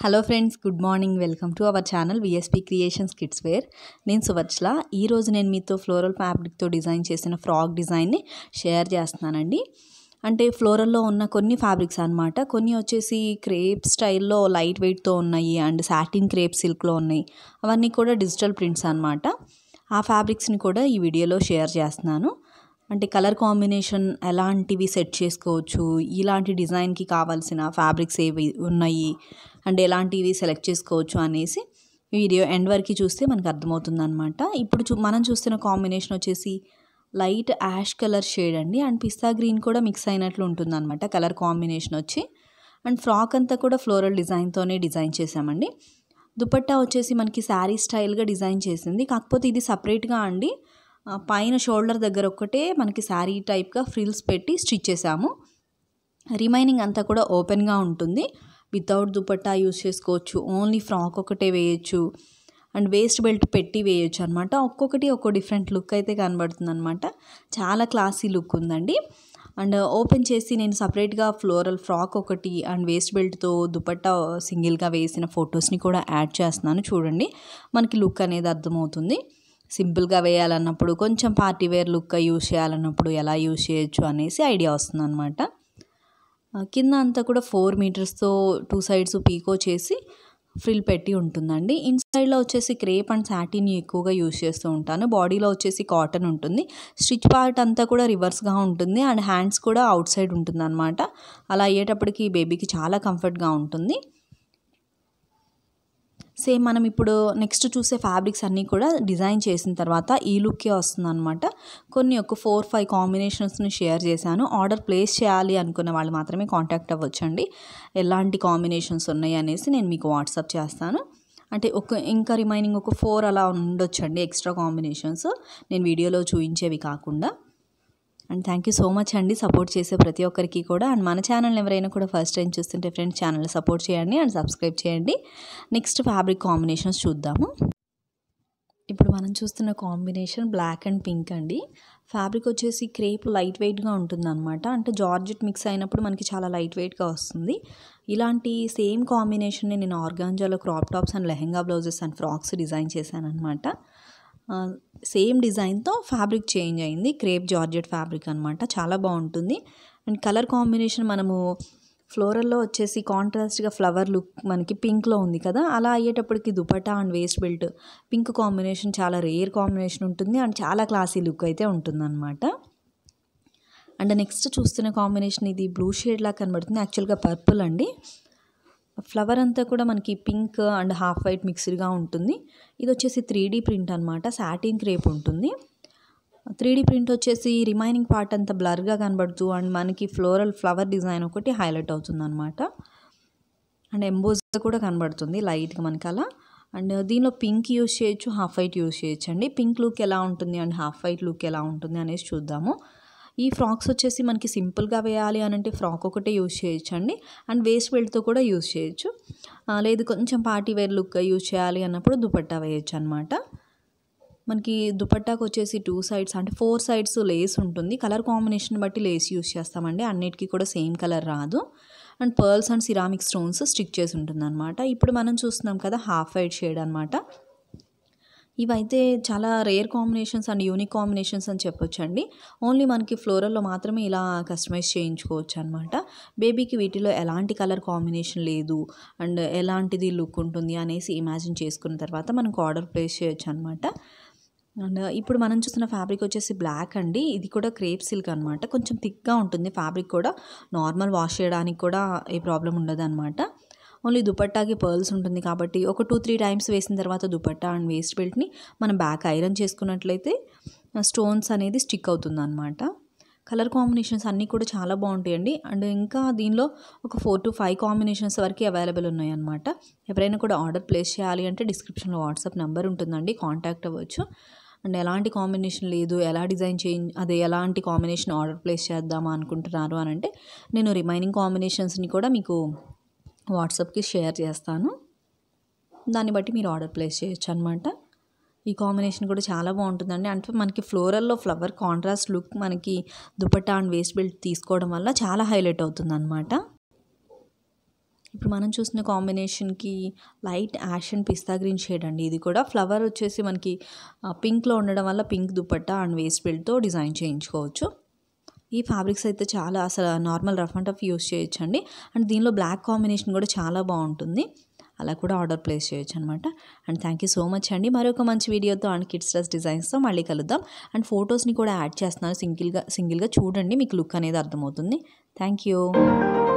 Hello friends, good morning. Welcome to our channel VSP creations kids wear. నేను సువర్చల. ఈరోజు నేను మీతో ఫ్లోరల్ ఫ్యాబ్రిక్తో డిజైన్ చేసిన ఫ్రాక్ డిజైన్ని షేర్ చేస్తున్నానండి. అంటే ఫ్లోరల్లో ఉన్న కొన్ని ఫ్యాబ్రిక్స్ అనమాట. కొన్ని వచ్చేసి క్రేప్ స్టైల్లో లైట్ వెయిట్తో ఉన్నాయి అండ్ సాటిన్ క్రేప్ సిల్క్లో ఉన్నాయి. అవన్నీ కూడా డిజిటల్ ప్రింట్స్ అనమాట. ఆ ఫ్యాబ్రిక్స్ని కూడా ఈ వీడియోలో షేర్ చేస్తున్నాను. అంటే కలర్ కాంబినేషన్ ఎలాంటివి సెట్ చేసుకోవచ్చు, ఇలాంటి డిజైన్కి కావాల్సిన ఫ్యాబ్రిక్స్ ఏవి ఉన్నాయి అండ్ ఎలాంటివి సెలెక్ట్ చేసుకోవచ్చు అనేసి వీడియో ఎండ్ వరకు చూస్తే మనకు అర్థమవుతుంది అనమాట. ఇప్పుడు మనం చూస్తున్న కాంబినేషన్ వచ్చేసి లైట్ యాష్ కలర్ షేడ్ అండి. అండ్ పిస్తా గ్రీన్ కూడా మిక్స్ అయినట్లు ఉంటుంది అనమాట కలర్ కాంబినేషన్ వచ్చి. అండ్ ఫ్రాక్ అంతా కూడా ఫ్లోరల్ డిజైన్తోనే డిజైన్ చేసామండి. దుపట్టా వచ్చేసి మనకి శారీ స్టైల్గా డిజైన్ చేసింది. కాకపోతే ఇది సపరేట్గా అండి, పైన షోల్డర్ దగ్గర ఒక్కటే మనకి శారీ టైప్గా ఫ్రిల్స్ పెట్టి స్టిచ్ చేసాము. రిమైనింగ్ అంతా కూడా ఓపెన్గా ఉంటుంది. వితౌట్ దుపట్టా యూస్ చేసుకోవచ్చు, ఓన్లీ ఫ్రాక్ ఒకటే వేయచ్చు అండ్ వేస్ట్ బెల్ట్ పెట్టి వేయచ్చు అనమాట. ఒక్కొక్కటి ఒక్కో డిఫరెంట్ లుక్ అయితే కనబడుతుంది అనమాట. చాలా క్లాసీ లుక్ ఉందండి. అండ్ ఓపెన్ చేసి నేను సపరేట్గా ఫ్లోరల్ ఫ్రాక్ ఒకటి అండ్ వేస్ట్ బెల్ట్తో దుపట్టా సింగిల్గా వేసిన ఫొటోస్ని కూడా యాడ్ చేస్తున్నాను. చూడండి, మనకి లుక్ అనేది అర్థమవుతుంది. సింపుల్గా వేయాలన్నప్పుడు, కొంచెం పార్టీ వేర్ లుక్గా యూజ్ చేయాలన్నప్పుడు ఎలా యూజ్ చేయొచ్చు అనేసి ఐడియా వస్తుంది అనమాట. కింద అంతా కూడా 4 మీటర్స్తో 2 సైడ్స్ పీకో చేసి ఫ్రిల్ పెట్టి ఉంటుందండి. ఇన్సైడ్లో వచ్చేసి క్రేప్ అండ్ సాటిన్ ఎక్కువగా యూజ్ చేస్తూ ఉంటాను. బాడీలో వచ్చేసి కాటన్ ఉంటుంది. స్టిచ్ పార్ట్ అంతా కూడా రివర్స్గా ఉంటుంది అండ్ హ్యాండ్స్ కూడా అవుట్ సైడ్ ఉంటుంది అనమాట. అలా అయ్యేటప్పటికి బేబీకి చాలా కంఫర్ట్గా ఉంటుంది. సేమ్ మనం ఇప్పుడు నెక్స్ట్ చూసే ఫ్యాబ్రిక్స్ అన్నీ కూడా డిజైన్ చేసిన తర్వాత ఈ లుక్కే వస్తుంది అనమాట. కొన్ని ఒక 4-5 కాంబినేషన్స్ని షేర్ చేశాను. ఆర్డర్ ప్లేస్ చేయాలి అనుకున్న వాళ్ళు మాత్రమే కాంటాక్ట్ అవ్వచ్చండి. ఎలాంటి కాంబినేషన్స్ ఉన్నాయి అనేసి నేను మీకు వాట్సాప్ చేస్తాను. అంటే ఇంకా రిమైనింగ్ ఒక 4 అలా ఉండొచ్చండి ఎక్స్ట్రా కాంబినేషన్స్, నేను వీడియోలో చూపించేవి కాకుండా. And thank you so much అండి సపోర్ట్ చేసే ప్రతి ఒక్కరికి కూడా. అండ్ మన ఛానల్ ఎవరైనా కూడా ఫస్ట్ టైం చూస్తుంటే ఫ్రెండ్స్ ఛానల్ సపోర్ట్ చేయండి అండ్ సబ్స్క్రైబ్ చేయండి. నెక్స్ట్ ఫ్యాబ్రిక్ కాంబినేషన్స్ చూద్దాము. ఇప్పుడు మనం చూస్తున్న కాంబినేషన్ బ్లాక్ అండ్ పింక్ అండి. ఫ్యాబ్రిక్ వచ్చేసి క్రేప్ లైట్ వెయిట్గా ఉంటుందన్నమాట. అంటే జార్జెట్ మిక్స్ అయినప్పుడు మనకి చాలా లైట్ వెయిట్గా వస్తుంది. ఇలాంటి సేమ్ కాంబినేషన్ని నేను ఆర్గాంజాలో crop tops and lehenga blouses and frocks design చేశాను అనమాట. సేమ్ డిజైన్తో ఫ్యాబ్రిక్ చేంజ్ అయింది. క్రేప్ జార్జెట్ ఫ్యాబ్రిక్ అనమాట. చాలా బాగుంటుంది. అండ్ కలర్ కాంబినేషన్ మనము ఫ్లోరల్లో వచ్చేసి కాంట్రాస్ట్గా ఫ్లవర్ లుక్ మనకి పింక్లో ఉంది కదా, అలా అయ్యేటప్పటికి dupatta and waist belt pink combination చాలా రేర్ కాంబినేషన్ ఉంటుంది అండ్ చాలా క్లాసీ లుక్ అయితే ఉంటుందన్నమాట. అండ్ నెక్స్ట్ చూస్తున్న కాంబినేషన్ ఇది బ్లూ షేడ్ లాగా కనబడుతుంది. యాక్చువల్గా పర్పుల్ అండి. ఫ్లవర్ అంతా కూడా మనకి పింక్ అండ్ హాఫ్ వైట్ మిక్స్డ్గా ఉంటుంది. ఇది వచ్చేసి 3D ప్రింట్ అనమాట. సాటిన్ క్రేప్ ఉంటుంది. 3D ప్రింట్ వచ్చేసి రిమైనింగ్ పార్ట్ అంతా బ్లర్గా కనబడుతూ అండ్ మనకి ఫ్లోరల్ ఫ్లవర్ డిజైన్ ఒకటి హైలైట్ అవుతుంది అనమాట. అండ్ ఎంబోజ్ కూడా కనబడుతుంది లైట్గా మనకి అలా. అండ్ దీనిలో పింక్ యూజ్ చేయొచ్చు, హాఫ్ వైట్ యూజ్ చేయొచ్చు అండి. పింక్ లుక్ ఎలా ఉంటుంది అండ్ హాఫ్ వైట్ లుక్ ఎలా ఉంటుంది అనేసి చూద్దాము. ఈ ఫ్రాక్స్ వచ్చేసి మనకి సింపుల్గా వేయాలి అని అంటే ఫ్రాక్ ఒకటే యూజ్ చేయొచ్చు అండి. అండ్ వేస్ట్ బెల్ట్తో కూడా యూజ్ చేయొచ్చు. లేదు కొంచెం పార్టీ వేర్ లుక్గా యూజ్ చేయాలి అన్నప్పుడు దుపట్టా వేయచ్చు అనమాట. మనకి దుపట్టాకు వచ్చేసి 2 సైడ్స్ అంటే 4 సైడ్స్ లేస్ ఉంటుంది. కలర్ కాంబినేషన్ బట్టి లేస్ యూజ్ చేస్తామండి. అన్నిటికీ కూడా సేమ్ కలర్ రాదు. And pearls and ceramic stones stick చేసి ఉంటుంది అనమాట. ఇప్పుడు మనం చూస్తున్నాం కదా హాఫ్ వైట్ షేడ్ అనమాట. ఇవైతే చాలా rare combinations and unique combinations అని చెప్పొచ్చండి. ఓన్లీ మనకి ఫ్లోరల్లో మాత్రమే ఇలా కస్టమైజ్ చేయించుకోవచ్చు అనమాట. బేబీకి వీటిలో ఎలాంటి కలర్ కాంబినేషన్ లేదు అండ్ ఎలాంటిది లుక్ ఉంటుంది అనేసి ఇమాజిన్ చేసుకున్న తర్వాత మనకు ఆర్డర్ ప్లేస్ చేయొచ్చు అనమాట. అండ్ ఇప్పుడు మనం చూస్తున్న ఫ్యాబ్రిక్ వచ్చేసి బ్లాక్ అండి. ఇది కూడా క్రేప్ సిల్క్ అనమాట. కొంచెం థిక్గా ఉంటుంది ఫ్యాబ్రిక్ కూడా. నార్మల్ వాష్ చేయడానికి కూడా ఏ ప్రాబ్లం ఉండదు అనమాట. ఓన్లీ దుపట్టాకి పర్ల్స్ ఉంటుంది కాబట్టి ఒక 2-3 టైమ్స్ వేసిన తర్వాత దుపట్టా అండ్ వేస్ట్ బెల్ట్ని మనం బ్యాక్ ఐరన్ చేసుకున్నట్లయితే స్టోన్స్ అనేది స్టిక్ అవుతుంది అనమాట. కలర్ కాంబినేషన్స్ అన్నీ కూడా చాలా బాగుంటాయండి. అండ్ ఇంకా దీనిలో ఒక 4-5 కాంబినేషన్స్ వరకు అవైలబుల్ ఉన్నాయి అనమాట. ఎవరైనా కూడా ఆర్డర్ ప్లేస్ చేయాలి అంటే డిస్క్రిప్షన్లో వాట్సాప్ నెంబర్ ఉంటుందండి, కాంటాక్ట్ అవ్వచ్చు. అండ్ ఎలాంటి కాంబినేషన్ లేదు, ఎలా డిజైన్ ఎలాంటి కాంబినేషన్ ఆర్డర్ ప్లేస్ చేద్దామా అనుకుంటున్నారు అని అంటే నేను రిమైనింగ్ కాంబినేషన్స్ని కూడా మీకు వాట్సాప్కి షేర్ చేస్తాను. దాన్ని బట్టి మీరు ఆర్డర్ ప్లేస్ చేయొచ్చు అనమాట. ఈ కాంబినేషన్ కూడా చాలా బాగుంటుందండి. అంటే మనకి ఫ్లోరల్లో ఫ్లవర్ కాంట్రాస్ట్ లుక్ మనకి దుపట్టా అండ్ వేస్ట్ బెల్ట్ తీసుకోవడం వల్ల చాలా హైలైట్ అవుతుంది అనమాట. ఇప్పుడు మనం చూసిన కాంబినేషన్కి light ash and pista green shade అండి. ఇది కూడా ఫ్లవర్ వచ్చేసి మనకి పింక్లో ఉండడం వల్ల పింక్ దుపట్టా అండ్ వేస్ట్ బెల్ట్తో డిజైన్ చేయించుకోవచ్చు. ఈ ఫ్యాబ్రిక్స్ అయితే చాలా అసలు normal rough and tough use చేయొచ్చండి. అండ్ దీనిలో బ్లాక్ కాంబినేషన్ కూడా చాలా బాగుంటుంది. అలా కూడా ఆర్డర్ ప్లేస్ చేయొచ్చు అనమాట. And thank you so much అండి. మరొక మంచి వీడియోతో అండ్ కిడ్స్ డ్రెస్ డిజైన్స్తో మళ్ళీ కలుద్దాం. అండ్ ఫొటోస్ని కూడా యాడ్ చేస్తున్నాను సింగిల్గా చూడండి, మీకు లుక్ అనేది అర్థమవుతుంది. Thank you.